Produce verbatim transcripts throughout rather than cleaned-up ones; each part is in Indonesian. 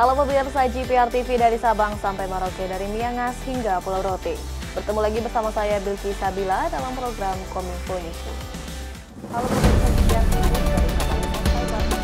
Halo pemirsa G P R T V dari Sabang sampai Merauke, dari Miangas hingga Pulau Rote. Bertemu lagi bersama saya Bilki Sabila dalam program Kominfo News. Halo pemirsa G P R T V dari Sabang sampai Merauke.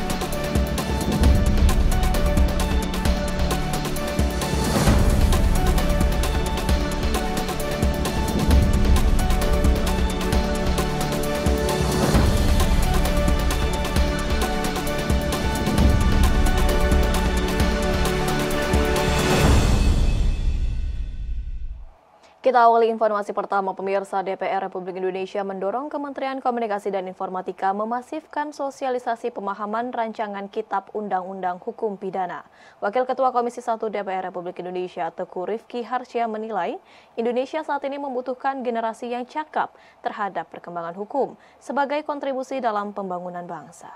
Kita awali informasi pertama, pemirsa. D P R Republik Indonesia mendorong Kementerian Komunikasi dan Informatika memasifkan sosialisasi pemahaman rancangan Kitab Undang-Undang Hukum Pidana. Wakil Ketua Komisi satu D P R Republik Indonesia, Teguh Rifki Harsya menilai, Indonesia saat ini membutuhkan generasi yang cakap terhadap perkembangan hukum sebagai kontribusi dalam pembangunan bangsa.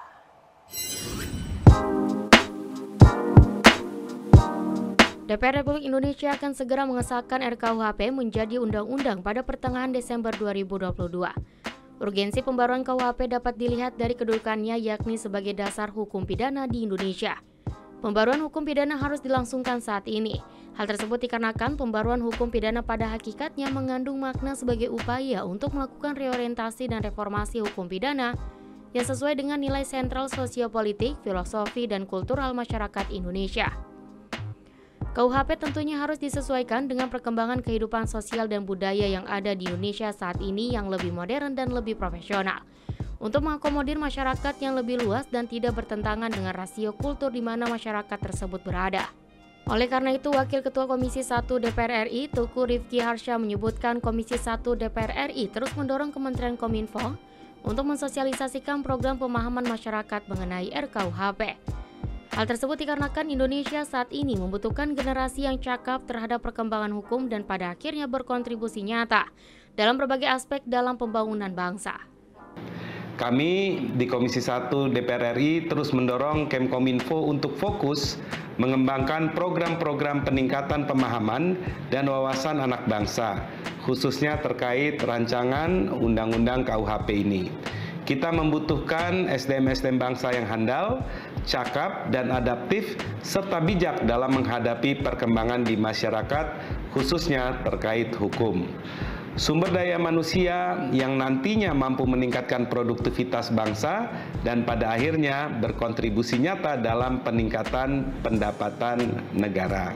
D P R Republik Indonesia akan segera mengesahkan R K U H P menjadi undang-undang pada pertengahan Desember dua ribu dua puluh dua. Urgensi pembaruan K U H P dapat dilihat dari kedudukannya, yakni sebagai dasar hukum pidana di Indonesia. Pembaruan hukum pidana harus dilangsungkan saat ini. Hal tersebut dikarenakan pembaruan hukum pidana pada hakikatnya mengandung makna sebagai upaya untuk melakukan reorientasi dan reformasi hukum pidana yang sesuai dengan nilai sentral sosiopolitik, filosofi, dan kultural masyarakat Indonesia. K U H P tentunya harus disesuaikan dengan perkembangan kehidupan sosial dan budaya yang ada di Indonesia saat ini yang lebih modern dan lebih profesional, untuk mengakomodir masyarakat yang lebih luas dan tidak bertentangan dengan rasio kultur di mana masyarakat tersebut berada. Oleh karena itu, Wakil Ketua Komisi satu D P R R I, Teguh Rifki Harsya menyebutkan Komisi satu D P R R I terus mendorong Kementerian Kominfo untuk mensosialisasikan program pemahaman masyarakat mengenai R K U H P. Hal tersebut dikarenakan Indonesia saat ini membutuhkan generasi yang cakap terhadap perkembangan hukum dan pada akhirnya berkontribusi nyata dalam berbagai aspek dalam pembangunan bangsa. Kami di Komisi satu D P R R I terus mendorong Kemkominfo untuk fokus mengembangkan program-program peningkatan pemahaman dan wawasan anak bangsa, khususnya terkait rancangan Undang-Undang K U H P ini. Kita membutuhkan S D M-S D M bangsa yang handal, cakap, dan adaptif, serta bijak dalam menghadapi perkembangan di masyarakat, khususnya terkait hukum. Sumber daya manusia yang nantinya mampu meningkatkan produktivitas bangsa dan pada akhirnya berkontribusi nyata dalam peningkatan pendapatan negara.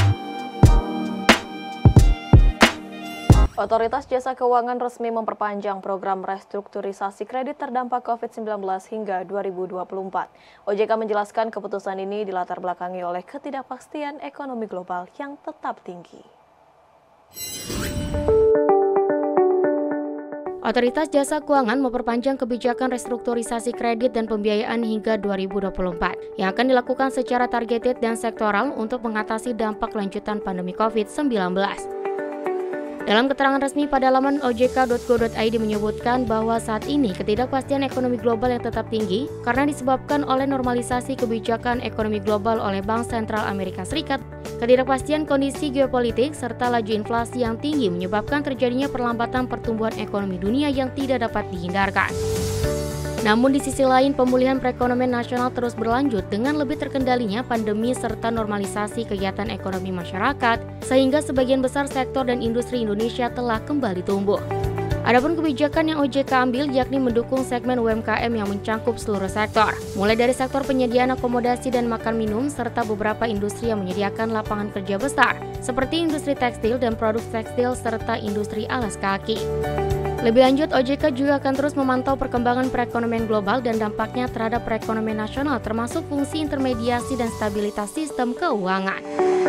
Otoritas Jasa Keuangan resmi memperpanjang program restrukturisasi kredit terdampak COVID sembilan belas hingga dua ribu dua puluh empat. O J K menjelaskan keputusan ini dilatar belakangi oleh ketidakpastian ekonomi global yang tetap tinggi. Otoritas Jasa Keuangan memperpanjang kebijakan restrukturisasi kredit dan pembiayaan hingga dua ribu dua puluh empat yang akan dilakukan secara targeted dan sektoral untuk mengatasi dampak lanjutan pandemi COVID sembilan belas. Dalam keterangan resmi pada laman o j k dot go dot i d menyebutkan bahwa saat ini ketidakpastian ekonomi global yang tetap tinggi karena disebabkan oleh normalisasi kebijakan ekonomi global oleh Bank Sentral Amerika Serikat, ketidakpastian kondisi geopolitik, serta laju inflasi yang tinggi menyebabkan terjadinya perlambatan pertumbuhan ekonomi dunia yang tidak dapat dihindarkan. Namun di sisi lain, pemulihan perekonomian nasional terus berlanjut dengan lebih terkendalinya pandemi serta normalisasi kegiatan ekonomi masyarakat, sehingga sebagian besar sektor dan industri Indonesia telah kembali tumbuh. Adapun kebijakan yang O J K ambil yakni mendukung segmen U M K M yang mencangkup seluruh sektor, mulai dari sektor penyediaan akomodasi dan makan minum, serta beberapa industri yang menyediakan lapangan kerja besar, seperti industri tekstil dan produk tekstil, serta industri alas kaki. Lebih lanjut, O J K juga akan terus memantau perkembangan perekonomian global dan dampaknya terhadap perekonomian nasional, termasuk fungsi intermediasi dan stabilitas sistem keuangan.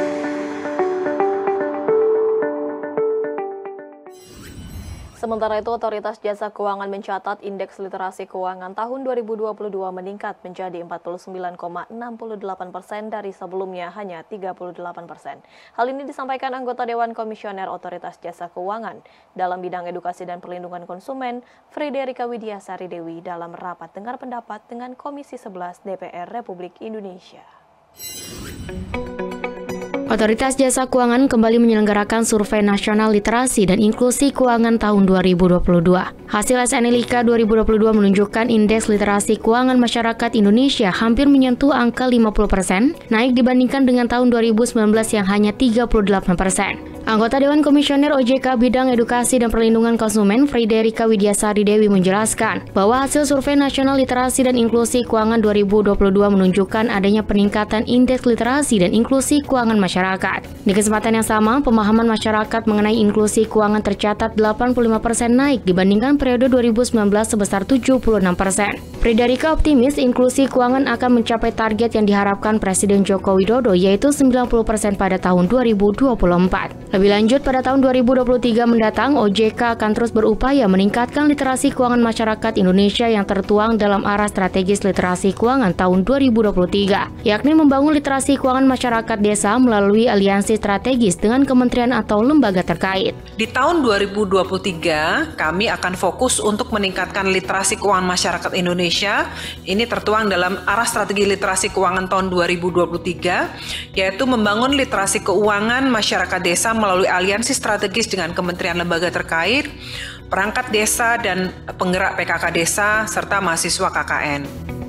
Sementara itu, Otoritas Jasa Keuangan mencatat indeks literasi keuangan tahun dua ribu dua puluh dua meningkat menjadi empat puluh sembilan koma enam delapan persen dari sebelumnya hanya tiga puluh delapan persen. Hal ini disampaikan anggota Dewan Komisioner Otoritas Jasa Keuangan dalam bidang edukasi dan perlindungan konsumen, Friderika Widiasari Dewi, dalam rapat dengar pendapat dengan Komisi sebelas D P R Republik Indonesia. Otoritas Jasa Keuangan kembali menyelenggarakan Survei Nasional Literasi dan Inklusi Keuangan tahun dua ribu dua puluh dua. Hasil S N L I K A dua ribu dua puluh dua menunjukkan indeks literasi keuangan masyarakat Indonesia hampir menyentuh angka lima puluh persen, naik dibandingkan dengan tahun dua ribu sembilan belas yang hanya tiga puluh delapan persen. Anggota Dewan Komisioner O J K Bidang Edukasi dan Perlindungan Konsumen Friderika Widyasari Dewi menjelaskan bahwa hasil Survei Nasional Literasi dan Inklusi Keuangan dua ribu dua puluh dua menunjukkan adanya peningkatan indeks literasi dan inklusi keuangan masyarakat. Di kesempatan yang sama, pemahaman masyarakat mengenai inklusi keuangan tercatat delapan puluh lima persen naik dibandingkan periode dua ribu sembilan belas sebesar tujuh puluh enam persen. Friderika optimis inklusi keuangan akan mencapai target yang diharapkan Presiden Joko Widodo yaitu sembilan puluh persen pada tahun dua ribu dua puluh empat. Lebih lanjut, pada tahun dua ribu dua puluh tiga mendatang, O J K akan terus berupaya meningkatkan literasi keuangan masyarakat Indonesia yang tertuang dalam arah strategis literasi keuangan tahun dua ribu dua puluh tiga, yakni membangun literasi keuangan masyarakat desa melalui aliansi strategis dengan kementerian atau lembaga terkait. Di tahun dua ribu dua puluh tiga, kami akan fokus untuk meningkatkan literasi keuangan masyarakat Indonesia. Ini tertuang dalam arah strategi literasi keuangan tahun dua ribu dua puluh tiga, yaitu membangun literasi keuangan masyarakat desa melalui aliansi strategis dengan kementerian lembaga terkait, perangkat desa dan penggerak P K K desa, serta mahasiswa K K N.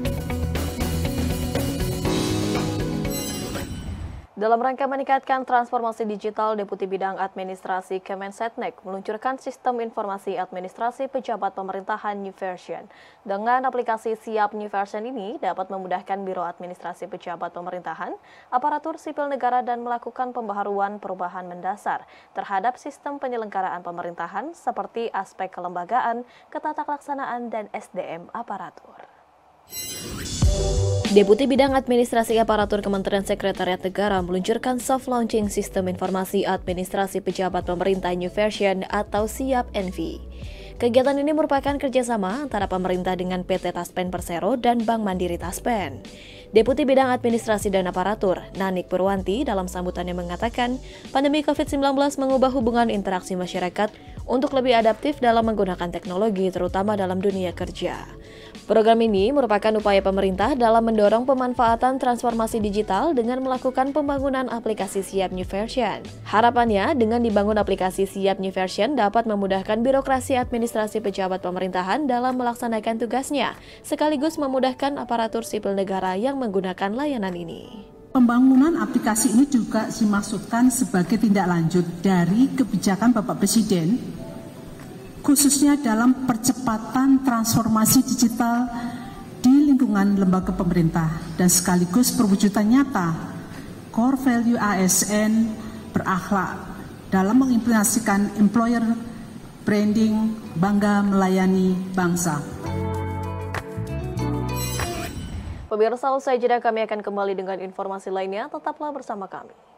Dalam rangka meningkatkan transformasi digital, Deputi Bidang Administrasi Kemensetnek meluncurkan Sistem Informasi Administrasi Pejabat Pemerintahan New Version. Dengan aplikasi Siap New Version ini dapat memudahkan Biro Administrasi Pejabat Pemerintahan, aparatur sipil negara dan melakukan pembaharuan perubahan mendasar terhadap sistem penyelenggaraan pemerintahan seperti aspek kelembagaan, ketatalaksanaan, dan S D M aparatur. Deputi Bidang Administrasi Aparatur Kementerian Sekretariat Negara meluncurkan soft launching Sistem Informasi Administrasi Pejabat Pemerintah New Version atau Siap N V. Kegiatan ini merupakan kerjasama antara pemerintah dengan P T Taspen Persero dan Bank Mandiri Taspen. Deputi Bidang Administrasi dan Aparatur, Nanik Purwanti, dalam sambutannya mengatakan, pandemi covid sembilan belas mengubah hubungan interaksi masyarakat untuk lebih adaptif dalam menggunakan teknologi, terutama dalam dunia kerja. Program ini merupakan upaya pemerintah dalam mendorong pemanfaatan transformasi digital dengan melakukan pembangunan aplikasi Siap New Version. Harapannya, dengan dibangun aplikasi Siap New Version dapat memudahkan birokrasi administrasi pejabat pemerintahan dalam melaksanakan tugasnya, sekaligus memudahkan aparatur sipil negara yang menggunakan layanan ini. Pembangunan aplikasi ini juga dimaksudkan sebagai tindak lanjut dari kebijakan Bapak Presiden, khususnya dalam percepatan transformasi digital di lingkungan lembaga pemerintah dan sekaligus perwujudan nyata core value A S N berakhlak dalam mengimplementasikan employer branding bangga melayani bangsa. Pemirsa, usai jeda kami akan kembali dengan informasi lainnya, tetaplah bersama kami.